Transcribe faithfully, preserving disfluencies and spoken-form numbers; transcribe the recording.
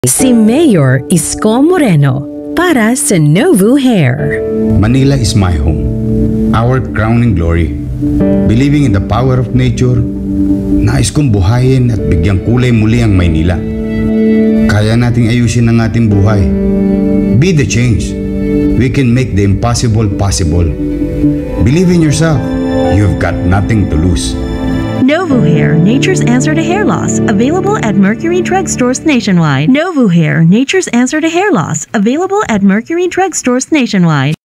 Si Mayor Isko Moreno para sa Novu Hair. Manila is my home, our crowning glory. Believing in the power of nature, nais kong buhayin at bigyang kulay muli ang Maynila. Kaya nating ayusin ang ating buhay. Be the change. We can make the impossible possible. Believe in yourself. You've got nothing to lose. Novu Hair, nature's answer to hair loss. Available at Mercury Drugstores nationwide. Novu Hair, nature's answer to hair loss. Available at Mercury Drugstores nationwide.